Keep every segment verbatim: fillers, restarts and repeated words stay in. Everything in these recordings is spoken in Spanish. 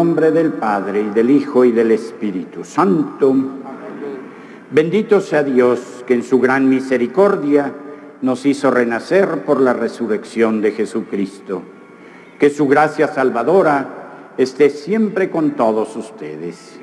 nombre del Padre, y del Hijo, y del Espíritu Santo. Bendito sea Dios, que en su gran misericordia nos hizo renacer por la resurrección de Jesucristo. Que su gracia salvadora esté siempre con todos ustedes.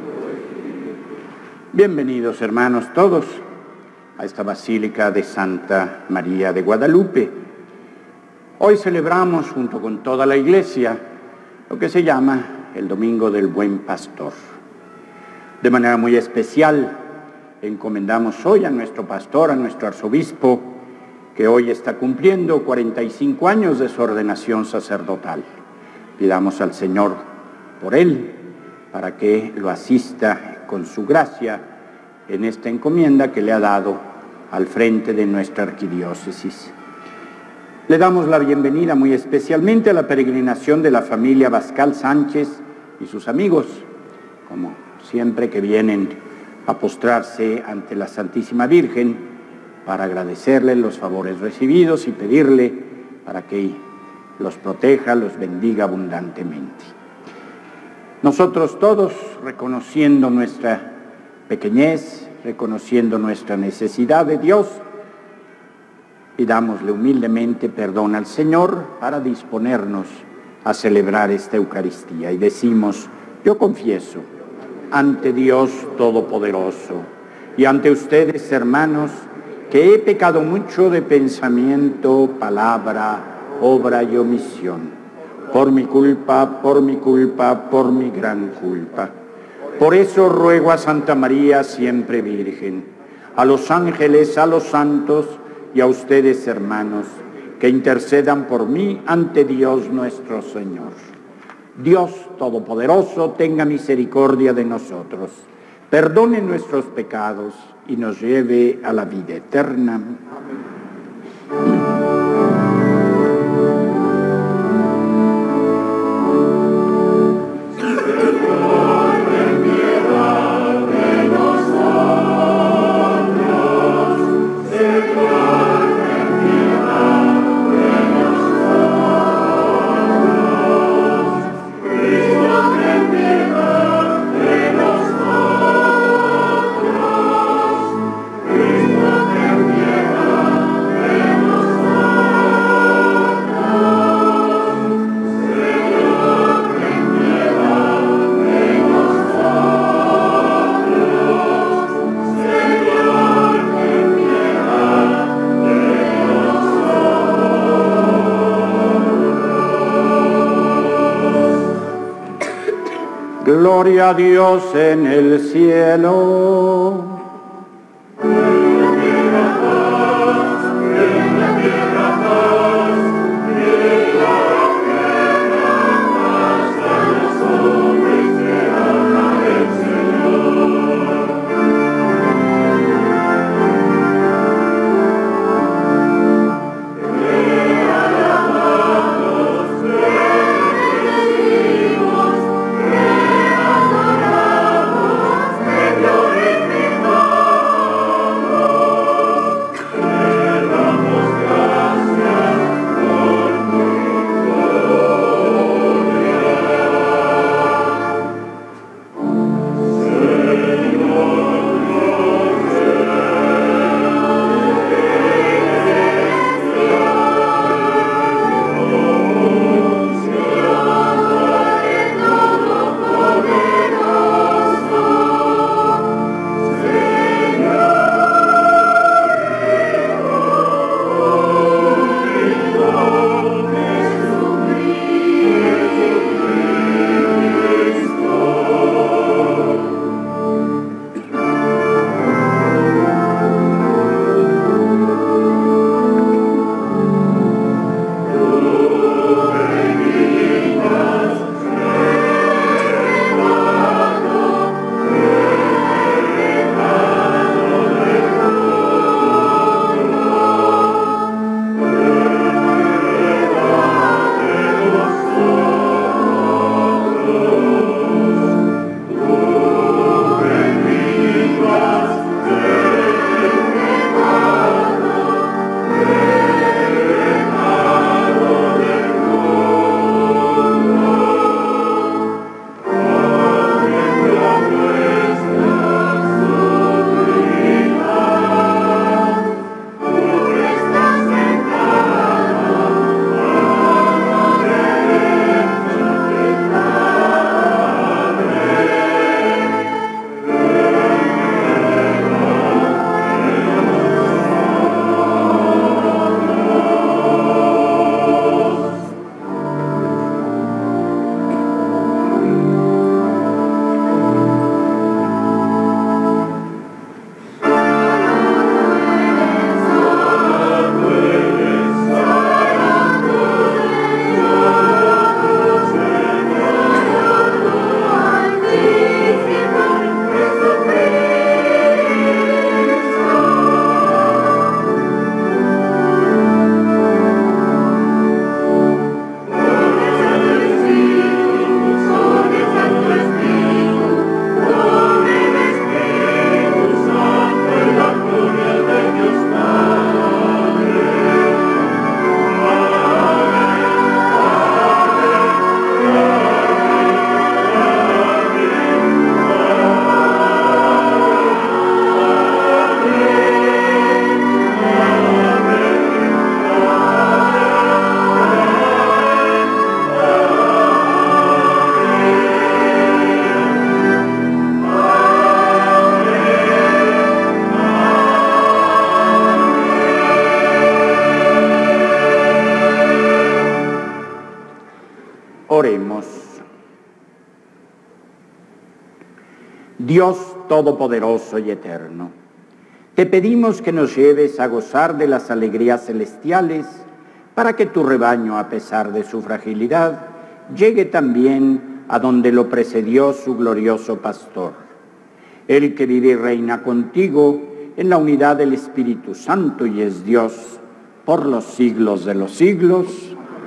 Bienvenidos, hermanos, todos a esta Basílica de Santa María de Guadalupe. Hoy celebramos, junto con toda la Iglesia, lo que se llama el Domingo del Buen Pastor. De manera muy especial, encomendamos hoy a nuestro pastor, a nuestro arzobispo, que hoy está cumpliendo cuarenta y cinco años de su ordenación sacerdotal. Pidamos al Señor por él, para que lo asista con su gracia en esta encomienda que le ha dado al frente de nuestra arquidiócesis. Le damos la bienvenida muy especialmente a la peregrinación de la familia Bascal Sánchez y sus amigos, como siempre que vienen a postrarse ante la Santísima Virgen para agradecerle los favores recibidos y pedirle para que los proteja, los bendiga abundantemente. Nosotros todos, reconociendo nuestra pequeñez, reconociendo nuestra necesidad de Dios, pidámosle humildemente perdón al Señor para disponernos a celebrar esta Eucaristía. Y decimos: yo confieso ante Dios Todopoderoso y ante ustedes, hermanos, que he pecado mucho de pensamiento, palabra, obra y omisión, por mi culpa, por mi culpa, por mi gran culpa. Por eso ruego a Santa María, siempre Virgen, a los ángeles, a los santos y a ustedes, hermanos, que intercedan por mí ante Dios nuestro Señor. Dios Todopoderoso tenga misericordia de nosotros, perdone nuestros pecados y nos lleve a la vida eterna. Amén. Gloria a Dios en el cielo. Gloria Dios Todopoderoso y Eterno, te pedimos que nos lleves a gozar de las alegrías celestiales, para que tu rebaño, a pesar de su fragilidad, llegue también a donde lo precedió su glorioso pastor. El que vive y reina contigo en la unidad del Espíritu Santo y es Dios por los siglos de los siglos.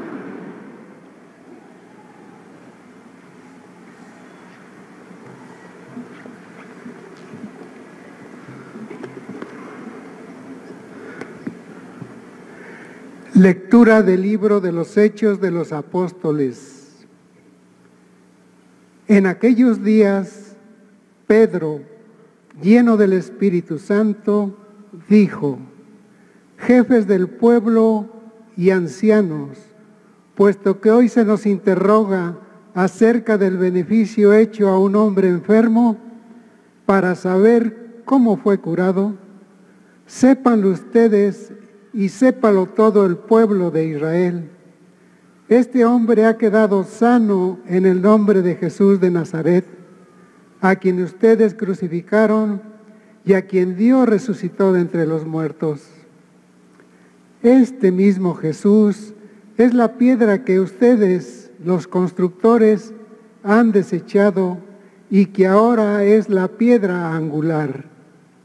Lectura del libro de los Hechos de los Apóstoles. En aquellos días, Pedro, lleno del Espíritu Santo, dijo: jefes del pueblo y ancianos, puesto que hoy se nos interroga acerca del beneficio hecho a un hombre enfermo, para saber cómo fue curado, sépanlo ustedes y sépalo todo el pueblo de Israel. Este hombre ha quedado sano en el nombre de Jesús de Nazaret, a quien ustedes crucificaron y a quien Dios resucitó de entre los muertos. Este mismo Jesús es la piedra que ustedes, los constructores, han desechado y que ahora es la piedra angular.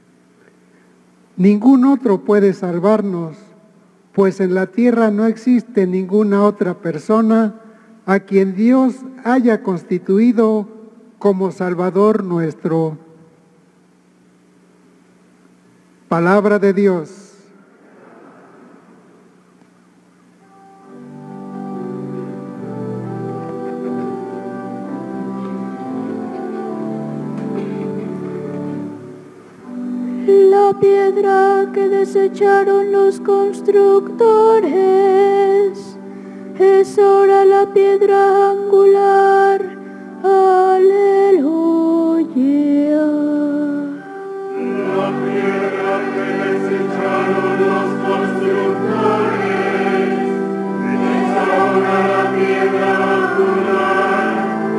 Ningún otro puede salvarnos, pues en la tierra no existe ninguna otra persona a quien Dios haya constituido como Salvador nuestro. Palabra de Dios. La piedra que desecharon los constructores es ahora la piedra angular. Aleluya. La piedra que desecharon los constructores es ahora la piedra angular.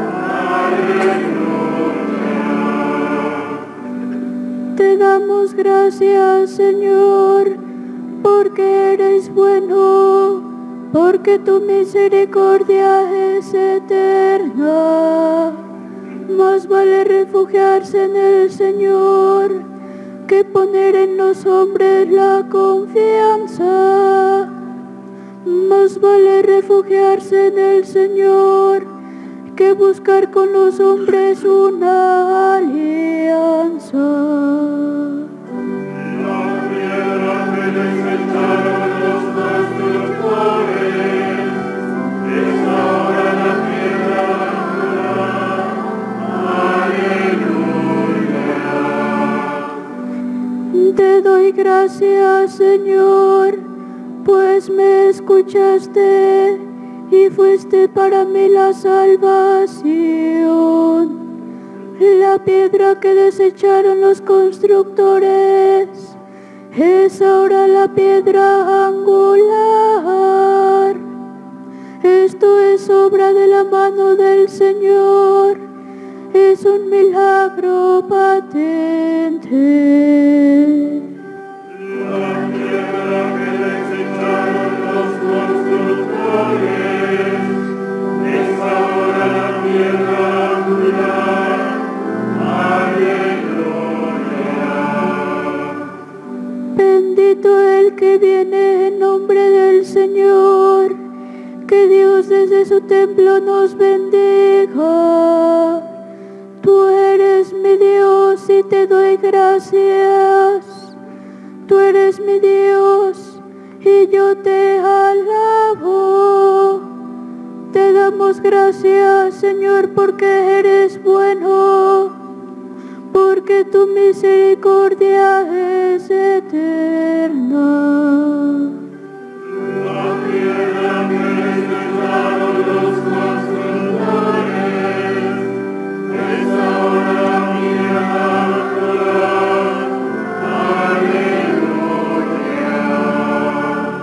Aleluya. Te damos gracias, Señor, porque eres bueno, porque tu misericordia es eterna. Más vale refugiarse en el Señor que poner en los hombres la confianza. Más vale refugiarse en el Señor que buscar con los hombres una alianza. La piedra que desecharon los constructores es ahora la piedra angular. Aleluya. Te doy gracias, Señor, pues me escuchaste y fuiste para mí la salvación. La piedra que desecharon los constructores es ahora la piedra angular. Esto es obra de la mano del Señor, es un milagro patente. La piedra que desecharon los constructores es ahora la piedra angular. Aleluya. Bendito el que viene en nombre del Señor, que Dios desde su templo nos bendiga. Tú eres mi Dios y te doy gracias. Tú eres mi Dios y yo te alabo. Te damos gracias, Señor, porque eres bueno, porque tu misericordia es eterna. La piedra que desecharon los constructores es ahora la piedra angular. Aleluya.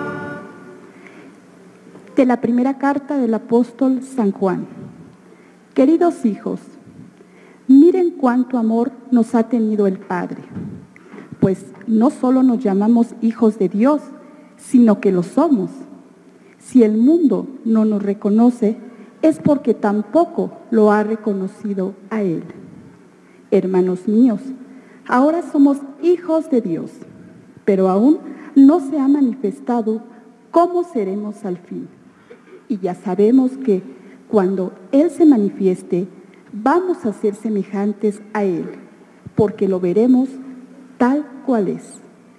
De la primera carta del apóstol San Juan. Queridos hijos, miren cuánto amor nos ha tenido el Padre, pues no solo nos llamamos hijos de Dios, sino que lo somos. Si el mundo no nos reconoce, es porque tampoco lo ha reconocido a Él. Hermanos míos, ahora somos hijos de Dios, pero aún no se ha manifestado cómo seremos al fin. Y ya sabemos que cuando Él se manifieste, vamos a ser semejantes a Él, porque lo veremos tal cual es.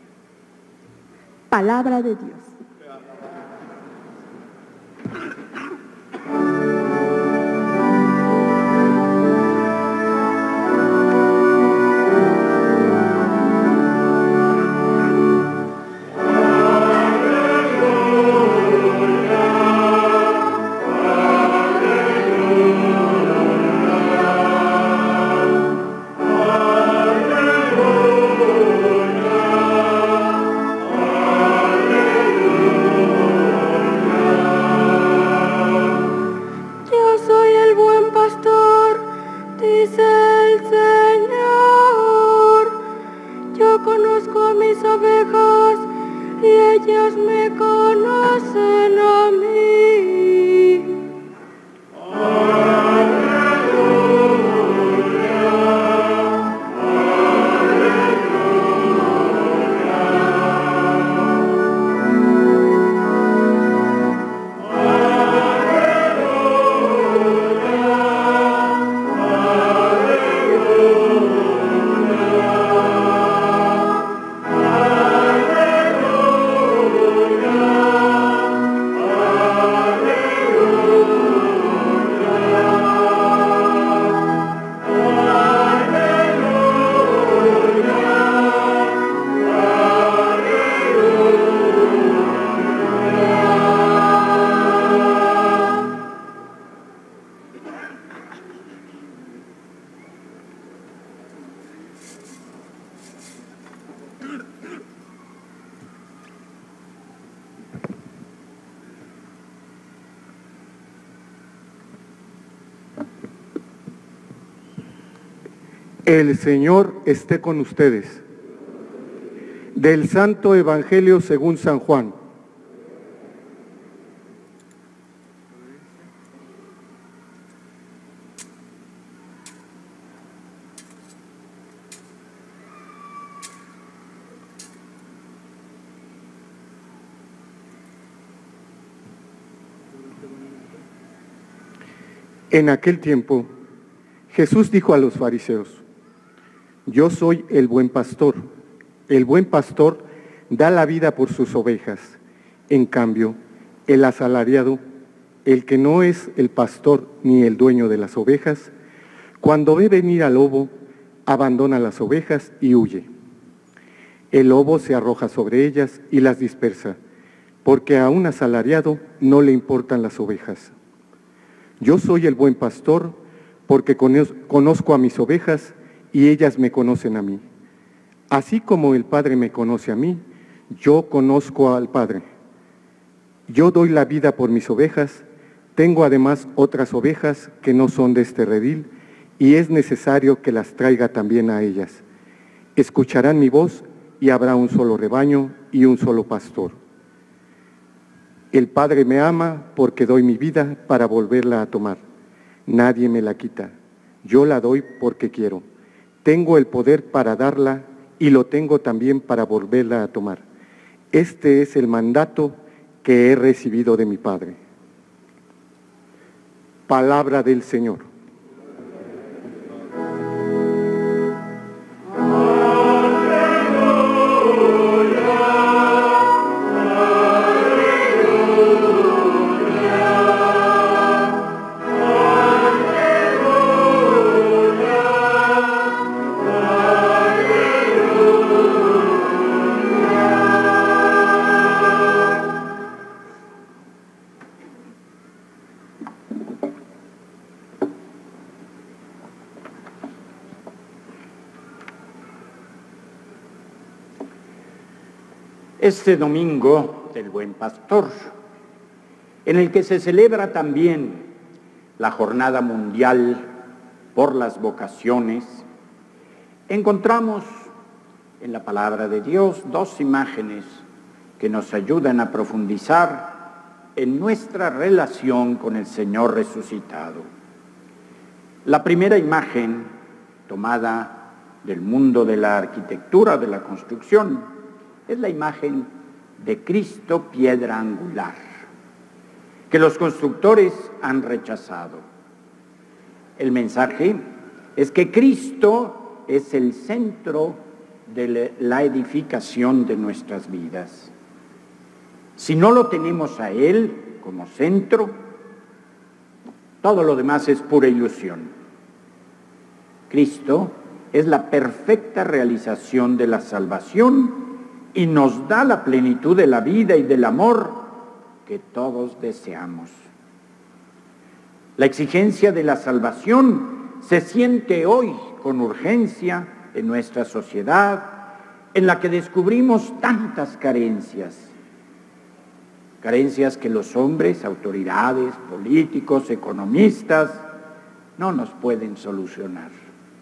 Palabra de Dios. El Señor esté con ustedes. Del Santo Evangelio según San Juan. En aquel tiempo, Jesús dijo a los fariseos: Yo soy el buen pastor. El buen pastor da la vida por sus ovejas. En cambio, el asalariado, el que no es el pastor ni el dueño de las ovejas, cuando ve venir al lobo, abandona las ovejas y huye. El lobo se arroja sobre ellas y las dispersa, porque a un asalariado no le importan las ovejas. Yo soy el buen pastor, porque conozco a mis ovejas y ellas me conocen a mí. Así como el Padre me conoce a mí, yo conozco al Padre. Yo doy la vida por mis ovejas. Tengo además otras ovejas que no son de este redil, y es necesario que las traiga también a ellas. Escucharán mi voz y habrá un solo rebaño y un solo pastor. El Padre me ama porque doy mi vida para volverla a tomar. Nadie me la quita. Yo la doy porque quiero. Tengo el poder para darla y lo tengo también para volverla a tomar. Este es el mandato que he recibido de mi Padre. Palabra del Señor. Este domingo del Buen Pastor, en el que se celebra también la Jornada Mundial por las Vocaciones, Encontramos en la palabra de Dios dos imágenes que nos ayudan a profundizar en nuestra relación con el Señor resucitado. La primera imagen, tomada del mundo de la arquitectura, de la construcción, es la imagen de Cristo piedra angular, que los constructores han rechazado. El mensaje es que Cristo es el centro de la edificación de nuestras vidas. Si no lo tenemos a Él como centro, todo lo demás es pura ilusión. Cristo es la perfecta realización de la salvación y nos da la plenitud de la vida y del amor que todos deseamos. La exigencia de la salvación se siente hoy con urgencia en nuestra sociedad, en la que descubrimos tantas carencias. Carencias que los hombres, autoridades, políticos, economistas, no nos pueden solucionar.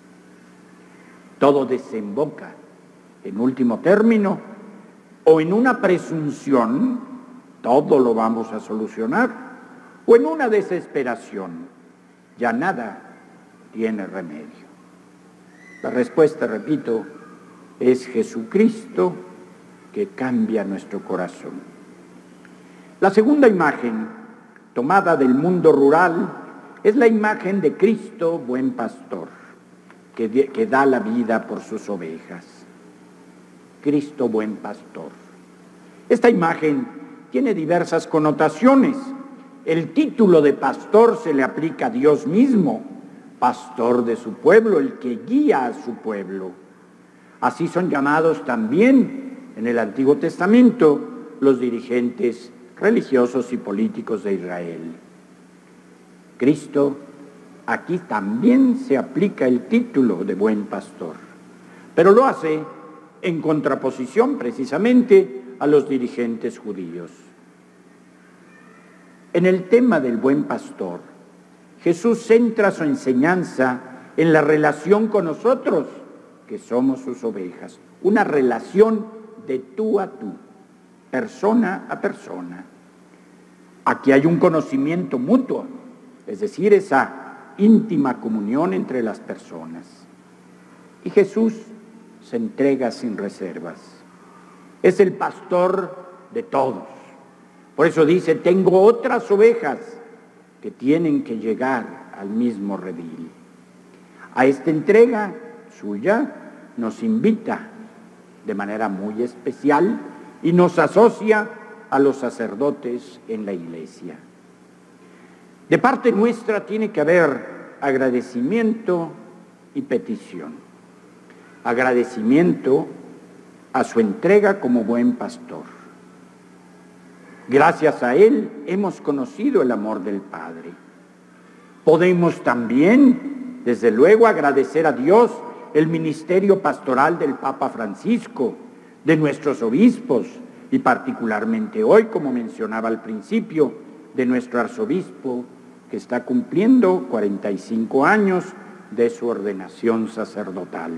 Todo desemboca, en último término, o en una presunción, todo lo vamos a solucionar, o en una desesperación, ya nada tiene remedio. La respuesta, repito, es Jesucristo que cambia nuestro corazón. La segunda imagen, tomada del mundo rural, es la imagen de Cristo, buen pastor, que, de, que da la vida por sus ovejas. Cristo, buen pastor. Esta imagen tiene diversas connotaciones. El título de pastor se le aplica a Dios mismo, pastor de su pueblo, el que guía a su pueblo. Así son llamados también en el Antiguo Testamento los dirigentes religiosos y políticos de Israel. Cristo, aquí también se aplica el título de buen pastor, pero lo hace en contraposición precisamente a los dirigentes judíos. En el tema del buen pastor, Jesús centra su enseñanza en la relación con nosotros, que somos sus ovejas, una relación de tú a tú, persona a persona. Aquí hay un conocimiento mutuo, es decir, esa íntima comunión entre las personas. Y Jesús se entrega sin reservas. Es el pastor de todos. Por eso dice, tengo otras ovejas que tienen que llegar al mismo redil. A esta entrega suya nos invita de manera muy especial y nos asocia a los sacerdotes en la iglesia. De parte nuestra tiene que haber agradecimiento y petición. Agradecimiento a su entrega como buen pastor. Gracias a Él hemos conocido el amor del Padre. Podemos también, desde luego, agradecer a Dios el ministerio pastoral del Papa Francisco, de nuestros obispos y particularmente hoy, como mencionaba al principio, de nuestro arzobispo que está cumpliendo cuarenta y cinco años de su ordenación sacerdotal.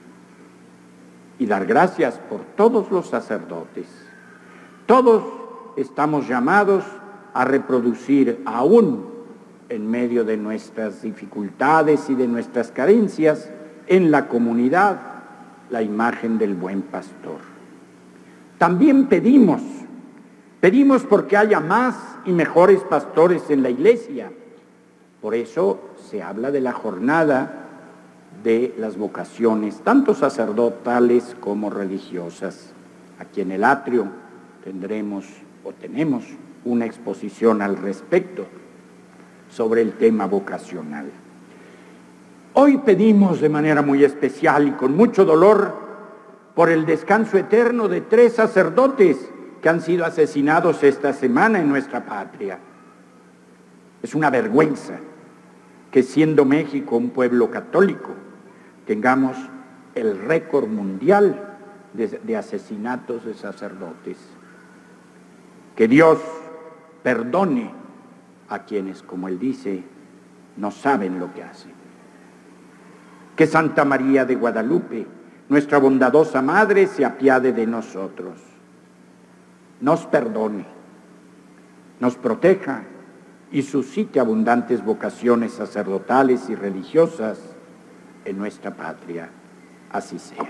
Y dar gracias por todos los sacerdotes. Todos estamos llamados a reproducir aún en medio de nuestras dificultades y de nuestras carencias en la comunidad la imagen del buen pastor. También pedimos, pedimos porque haya más y mejores pastores en la iglesia. Por eso se habla de la jornada de las vocaciones, tanto sacerdotales como religiosas. Aquí en el atrio tendremos o tenemos una exposición al respecto sobre el tema vocacional. Hoy pedimos de manera muy especial y con mucho dolor por el descanso eterno de tres sacerdotes que han sido asesinados esta semana en nuestra patria. Es una vergüenza que siendo México un pueblo católico tengamos el récord mundial de, de asesinatos de sacerdotes. Que Dios perdone a quienes, como Él dice, no saben lo que hacen. Que Santa María de Guadalupe, nuestra bondadosa Madre, se apiade de nosotros, nos perdone, nos proteja y suscite abundantes vocaciones sacerdotales y religiosas en nuestra patria. Así sea.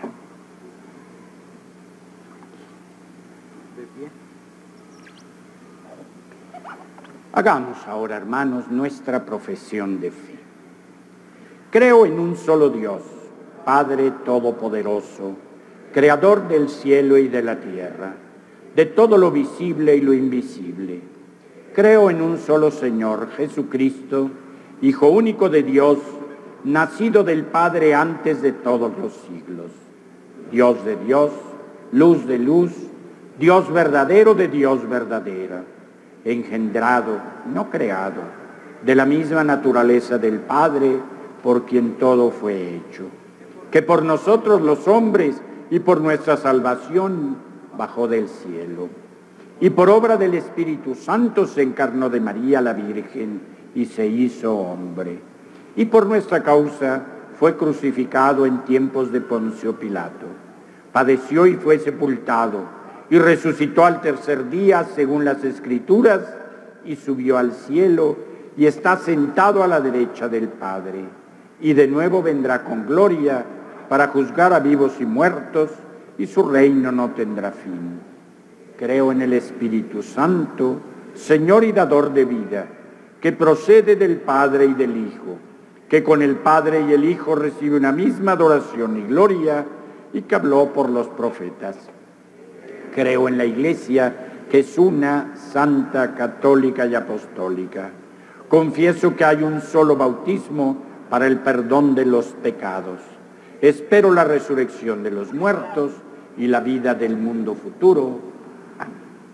Hagamos ahora, hermanos, nuestra profesión de fe. Creo en un solo Dios, Padre Todopoderoso, Creador del cielo y de la tierra, de todo lo visible y lo invisible. Creo en un solo Señor, Jesucristo, Hijo único de Dios, nacido del Padre antes de todos los siglos. Dios de Dios, luz de luz, Dios verdadero de Dios verdadera, engendrado, no creado, de la misma naturaleza del Padre, por quien todo fue hecho, que por nosotros los hombres y por nuestra salvación bajó del cielo, y por obra del Espíritu Santo se encarnó de María la Virgen y se hizo hombre, y por nuestra causa fue crucificado en tiempos de Poncio Pilato, padeció y fue sepultado, y resucitó al tercer día según las Escrituras, y subió al cielo, y está sentado a la derecha del Padre, y de nuevo vendrá con gloria para juzgar a vivos y muertos, y su reino no tendrá fin. Creo en el Espíritu Santo, Señor y dador de vida, que procede del Padre y del Hijo, que con el Padre y el Hijo recibe una misma adoración y gloria, y que habló por los profetas. Creo en la Iglesia, que es una, santa, católica y apostólica. Confieso que hay un solo bautismo para el perdón de los pecados. Espero la resurrección de los muertos y la vida del mundo futuro. Amén.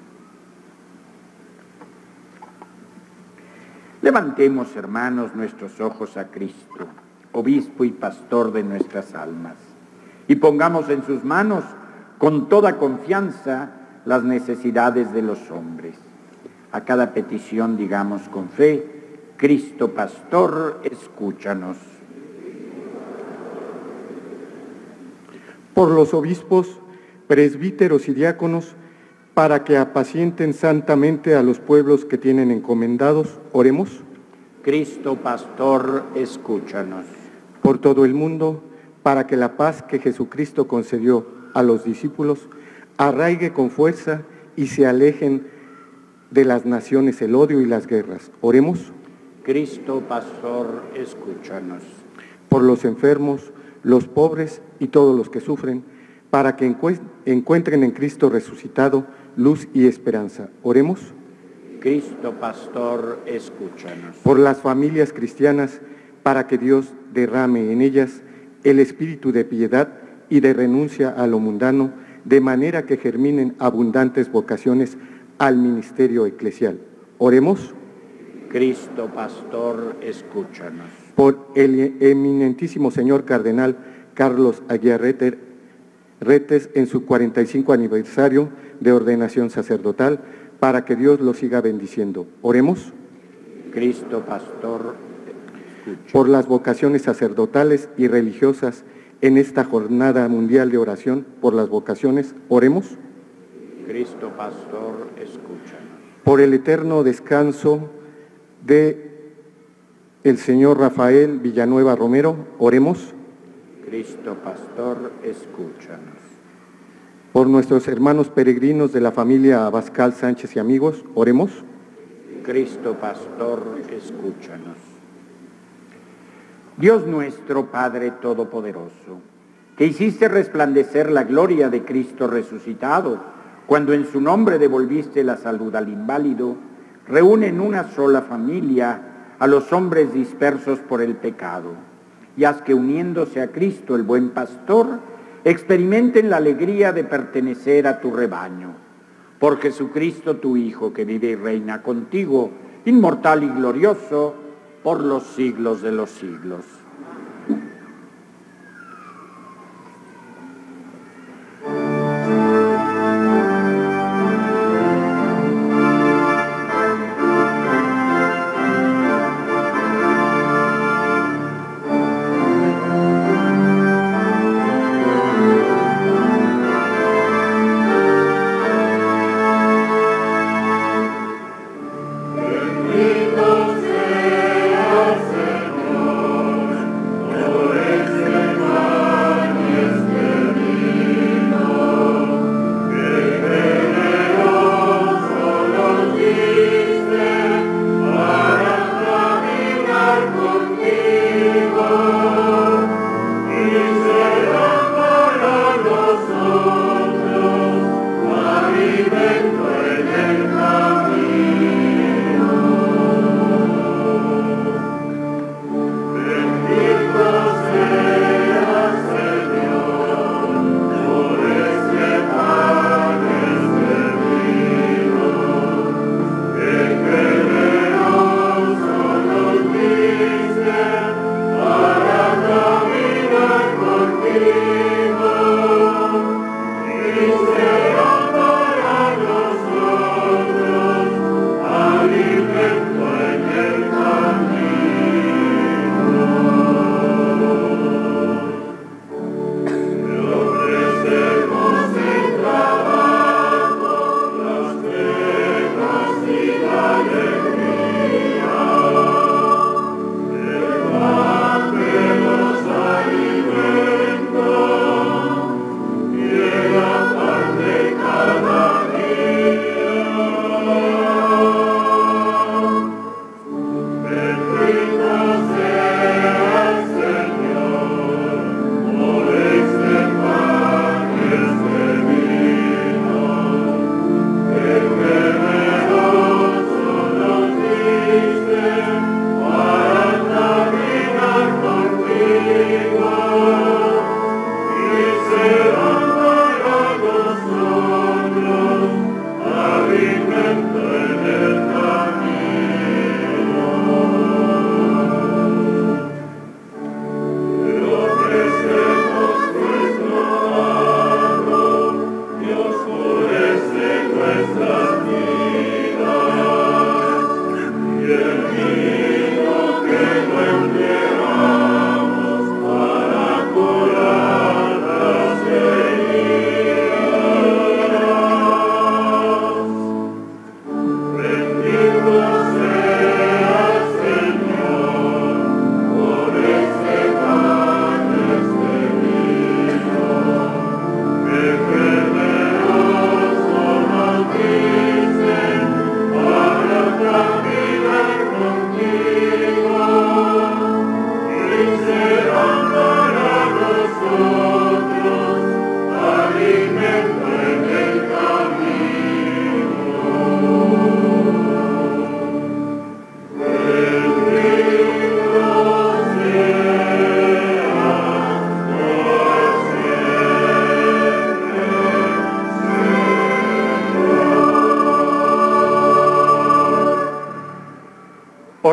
Levantemos, hermanos, nuestros ojos a Cristo, obispo y pastor de nuestras almas, y pongamos en sus manos con toda confianza las necesidades de los hombres. A cada petición digamos con fe: Cristo Pastor, escúchanos. Por los obispos, presbíteros y diáconos, para que apacienten santamente a los pueblos que tienen encomendados, oremos. Cristo Pastor, escúchanos. Por todo el mundo, para que la paz que Jesucristo concedió a los discípulos arraigue con fuerza y se alejen de las naciones el odio y las guerras. Oremos. Cristo Pastor, escúchanos. Por los enfermos, los pobres y todos los que sufren, para que encuentren en Cristo resucitado luz y esperanza. Oremos. Cristo Pastor, escúchanos. Por las familias cristianas, para que Dios derrame en ellas el espíritu de piedad y de renuncia a lo mundano, de manera que germinen abundantes vocaciones al ministerio eclesial. Oremos. Cristo Pastor, escúchanos. Por el eminentísimo señor cardenal Carlos Aguiar Retes en su cuarenta y cinco aniversario de ordenación sacerdotal, para que Dios lo siga bendiciendo. Oremos. Cristo Pastor, escúchanos. Por las vocaciones sacerdotales y religiosas en esta jornada mundial de oración, por las vocaciones, oremos. Cristo Pastor, escúchanos. Por el eterno descanso de el señor Rafael Villanueva Romero, oremos. Cristo Pastor, escúchanos. Por nuestros hermanos peregrinos de la familia Abascal Sánchez y amigos, oremos. Cristo Pastor, escúchanos. Dios nuestro, Padre Todopoderoso, que hiciste resplandecer la gloria de Cristo resucitado, cuando en su nombre devolviste la salud al inválido, reúne en una sola familia a los hombres dispersos por el pecado, y haz que uniéndose a Cristo el buen pastor, experimenten la alegría de pertenecer a tu rebaño. Por Jesucristo tu Hijo, que vive y reina contigo, inmortal y glorioso, por los siglos de los siglos.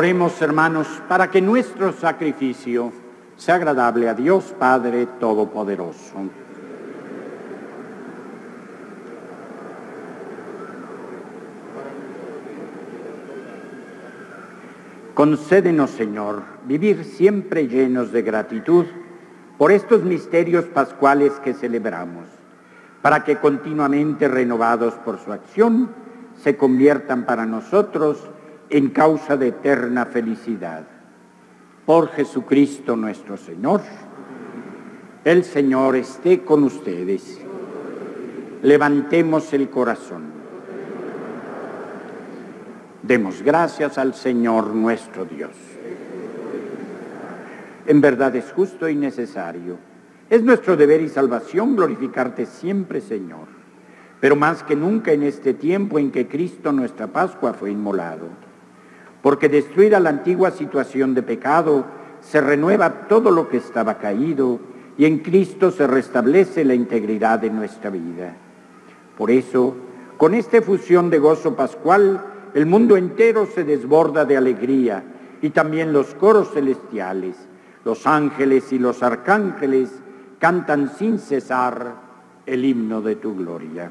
Oremos, hermanos, para que nuestro sacrificio sea agradable a Dios Padre Todopoderoso. Concédenos, Señor, vivir siempre llenos de gratitud por estos misterios pascuales que celebramos, para que continuamente renovados por su acción, se conviertan para nosotros en causa de eterna felicidad. Por Jesucristo nuestro Señor. El Señor esté con ustedes. Levantemos el corazón. Demos gracias al Señor nuestro Dios. En verdad es justo y necesario. Es nuestro deber y salvación glorificarte siempre, Señor, pero más que nunca en este tiempo en que Cristo nuestra Pascua fue inmolado. Porque destruida la antigua situación de pecado, se renueva todo lo que estaba caído y en Cristo se restablece la integridad de nuestra vida. Por eso, con esta efusión de gozo pascual, el mundo entero se desborda de alegría y también los coros celestiales, los ángeles y los arcángeles cantan sin cesar el himno de tu gloria.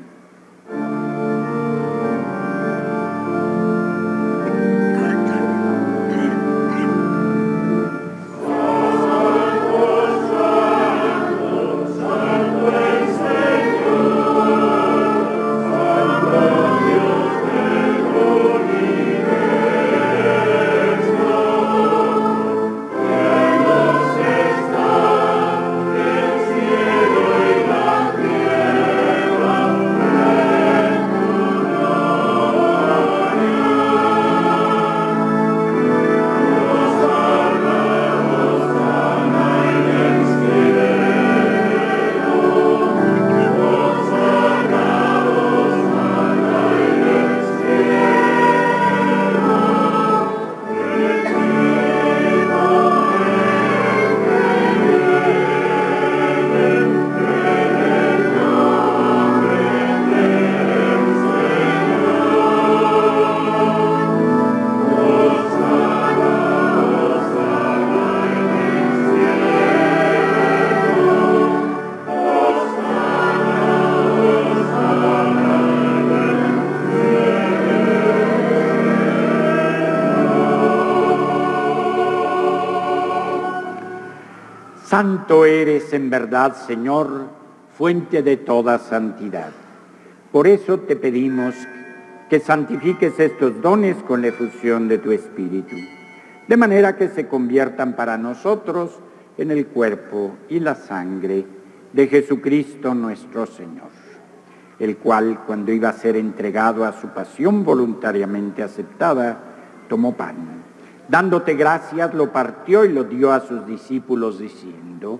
Santo eres en verdad, Señor, fuente de toda santidad. Por eso te pedimos que santifiques estos dones con la efusión de tu Espíritu, de manera que se conviertan para nosotros en el cuerpo y la sangre de Jesucristo nuestro Señor, el cual, cuando iba a ser entregado a su pasión voluntariamente aceptada, tomó pan. Dándote gracias, lo partió y lo dio a sus discípulos diciendo: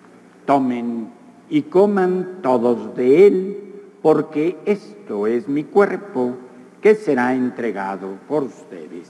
tomen y coman todos de él, porque esto es mi cuerpo que será entregado por ustedes.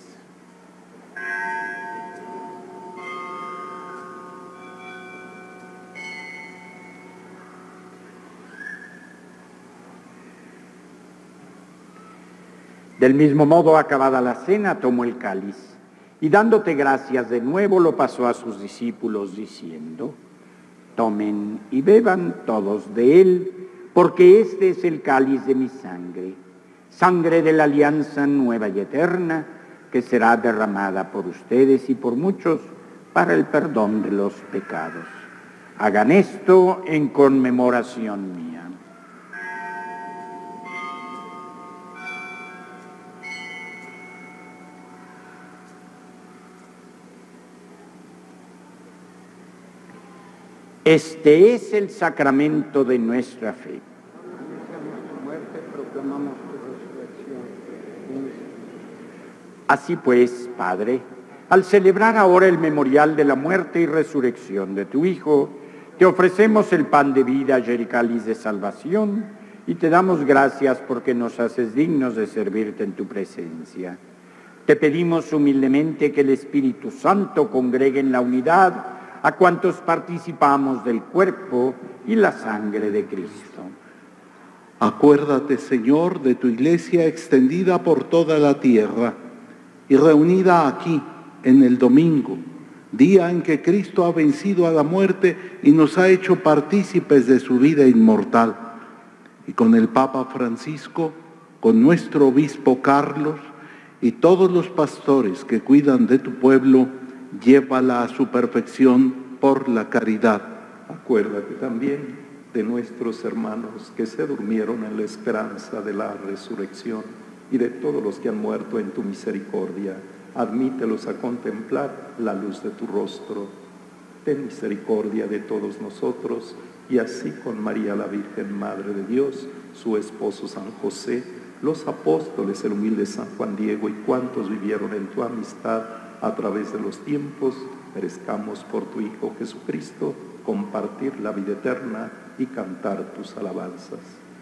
Del mismo modo, acabada la cena, tomó el cáliz y dándote gracias de nuevo lo pasó a sus discípulos diciendo: tomen y beban todos de él, porque este es el cáliz de mi sangre, sangre de la alianza nueva y eterna, que será derramada por ustedes y por muchos para el perdón de los pecados. Hagan esto en conmemoración mía. Este es el sacramento de nuestra fe. Así pues, Padre, al celebrar ahora el memorial de la muerte y resurrección de tu Hijo, te ofrecemos el pan de vida y el cáliz de salvación, y te damos gracias porque nos haces dignos de servirte en tu presencia. Te pedimos humildemente que el Espíritu Santo congregue en la unidad a cuantos participamos del cuerpo y la sangre de Cristo. Acuérdate, Señor, de tu Iglesia extendida por toda la tierra y reunida aquí en el domingo, día en que Cristo ha vencido a la muerte y nos ha hecho partícipes de su vida inmortal. Y con el Papa Francisco, con nuestro obispo Carlos y todos los pastores que cuidan de tu pueblo, llévala a su perfección por la caridad. Acuérdate también de nuestros hermanos que se durmieron en la esperanza de la resurrección y de todos los que han muerto en tu misericordia. Admítelos a contemplar la luz de tu rostro. Ten misericordia de todos nosotros, y así con María la Virgen, Madre de Dios, su esposo San José, los apóstoles, el humilde San Juan Diego y cuantos vivieron en tu amistad a través de los tiempos, merezcamos por tu Hijo Jesucristo compartir la vida eterna y cantar tus alabanzas.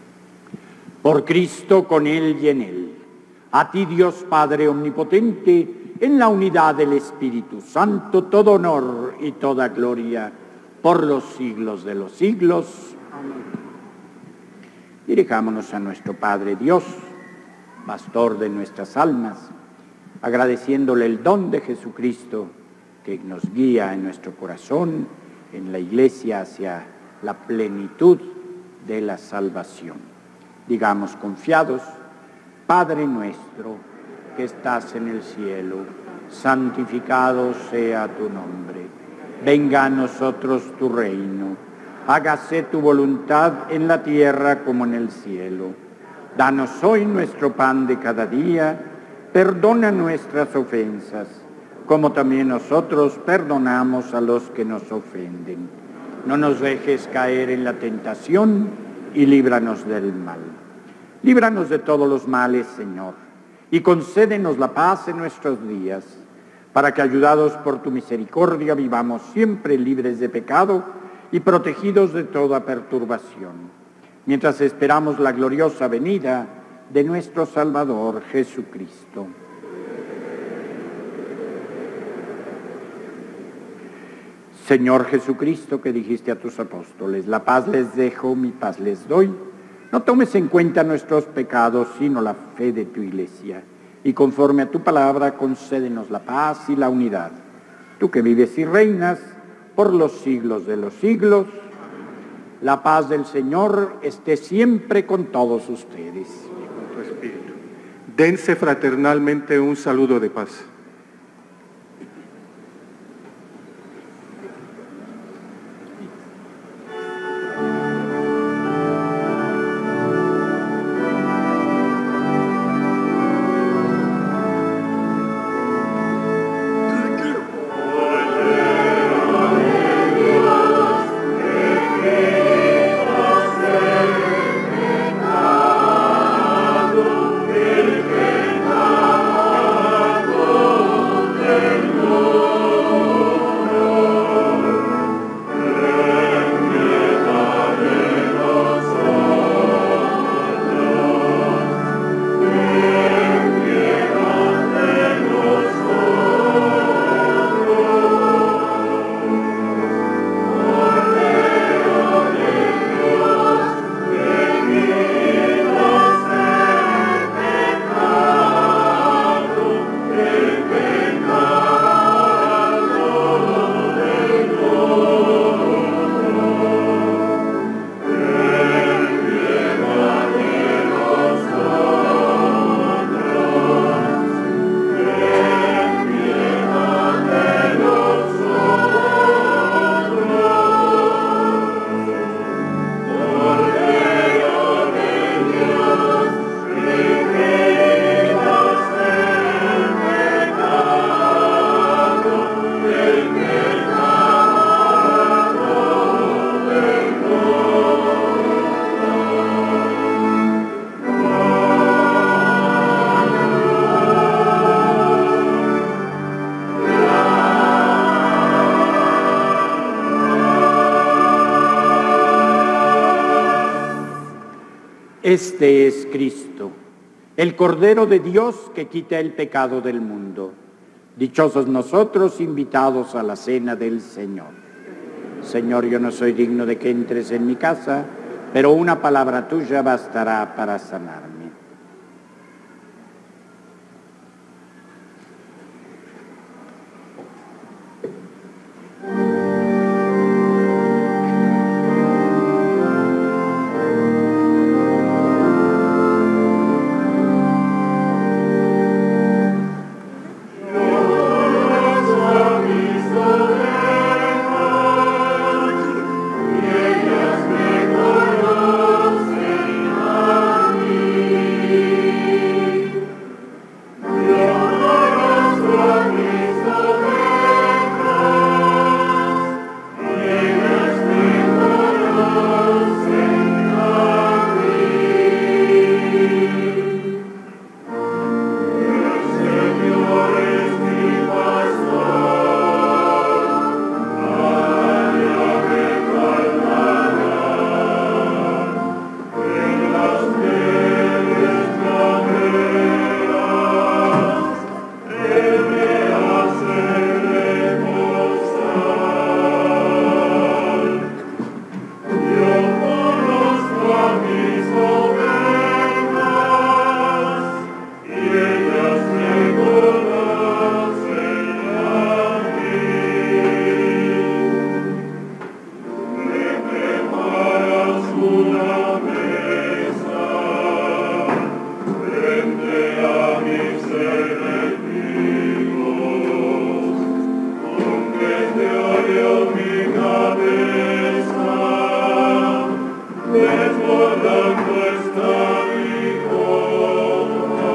Por Cristo, con Él y en Él, a ti Dios Padre Omnipotente, en la unidad del Espíritu Santo, todo honor y toda gloria por los siglos de los siglos. Amén. Dirijámonos a nuestro Padre Dios, pastor de nuestras almas, agradeciéndole el don de Jesucristo que nos guía en nuestro corazón, en la Iglesia, hacia la plenitud de la salvación. Digamos confiados: Padre nuestro que estás en el cielo, santificado sea tu nombre. Venga a nosotros tu reino. Hágase tu voluntad en la tierra como en el cielo. Danos hoy nuestro pan de cada día. Perdona nuestras ofensas, como también nosotros perdonamos a los que nos ofenden. No nos dejes caer en la tentación y líbranos del mal. Líbranos de todos los males, Señor, y concédenos la paz en nuestros días, para que, ayudados por tu misericordia, vivamos siempre libres de pecado y protegidos de toda perturbación, mientras esperamos la gloriosa venida de nuestro Salvador Jesucristo. Señor Jesucristo, que dijiste a tus apóstoles: la paz les dejo, mi paz les doy, no tomes en cuenta nuestros pecados, sino la fe de tu Iglesia, y conforme a tu palabra, concédenos la paz y la unidad. Tú que vives y reinas por los siglos de los siglos, la paz del Señor esté siempre con todos ustedes. Y con tu espíritu. Dense fraternalmente un saludo de paz. Este es Cristo, el Cordero de Dios que quita el pecado del mundo. Dichosos nosotros invitados a la cena del Señor. Señor, yo no soy digno de que entres en mi casa, pero una palabra tuya bastará para sanarme. desbordando esta vigor.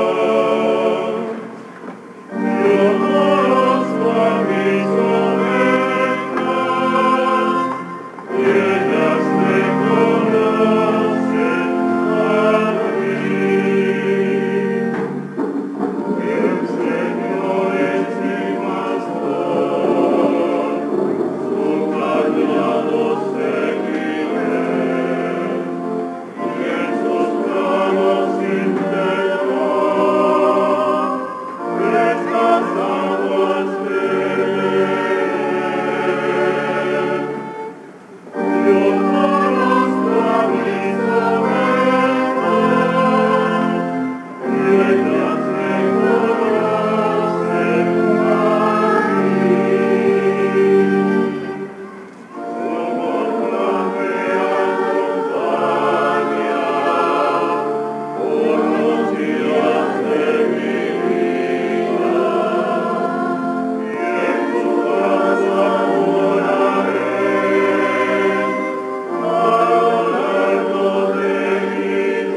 Yo conozco a mis ovejas, y ellas me conocen a mí. El Señor es mi pastor, su callado seguiré, y en sus prados interior frescas aguas beberé. Yo conozco a mis ovejas, y ellas me conocen a mí. Somos la fea compañía por los días de mi vida, y en tu casa moraré a lo largo de mis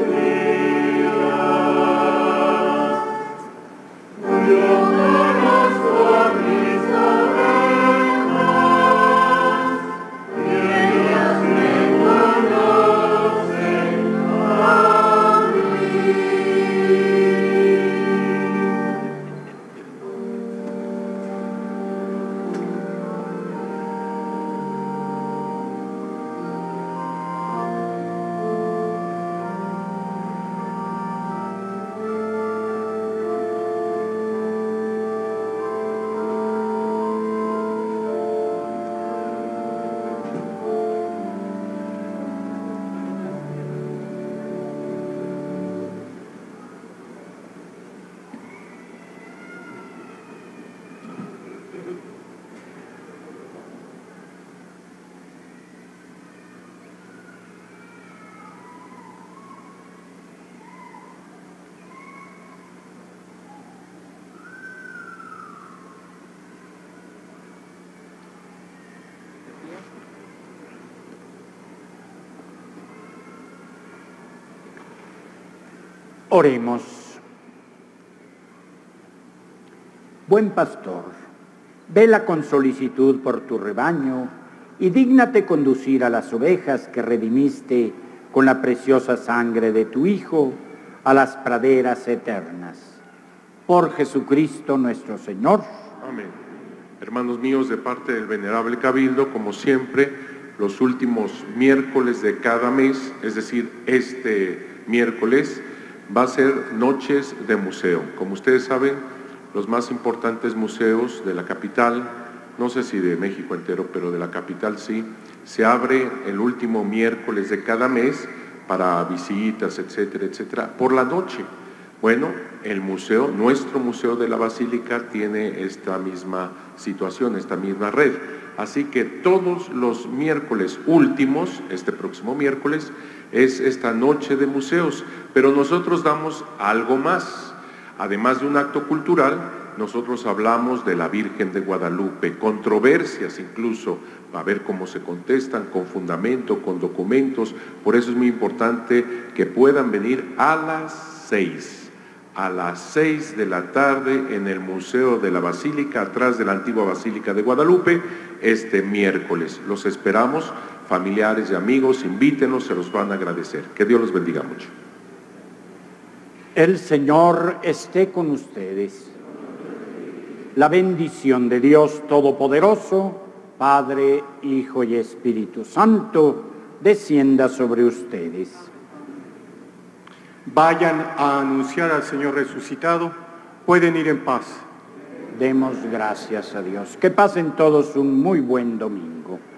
días. Yo conozco a mis ovejas, y ellas me conocen a mí. Oremos. Buen pastor, vela con solicitud por tu rebaño y dígnate conducir a las ovejas que redimiste con la preciosa sangre de tu Hijo a las praderas eternas. Por Jesucristo nuestro Señor. Amén. Hermanos míos, de parte del Venerable Cabildo, como siempre, los últimos miércoles de cada mes, es decir, este miércoles, va a ser Noches de Museo. Como ustedes saben, los más importantes museos de la capital, no sé si de México entero, pero de la capital sí, se abre el último miércoles de cada mes para visitas, etcétera, etcétera, por la noche. Bueno, el museo, nuestro museo de la Basílica tiene esta misma situación, esta misma red. Así que todos los miércoles últimos, este próximo miércoles, es esta noche de museos, pero nosotros damos algo más. Además de un acto cultural, nosotros hablamos de la Virgen de Guadalupe, controversias incluso, a ver cómo se contestan, con fundamento, con documentos. Por eso es muy importante que puedan venir a las seis, a las seis de la tarde en el Museo de la Basílica, atrás de la antigua Basílica de Guadalupe, este miércoles. Los esperamos, familiares y amigos, invítenos, se los van a agradecer. Que Dios los bendiga mucho. El Señor esté con ustedes. La bendición de Dios Todopoderoso, Padre, Hijo y Espíritu Santo, descienda sobre ustedes. Vayan a anunciar al Señor resucitado, pueden ir en paz. Demos gracias a Dios. Que pasen todos un muy buen domingo.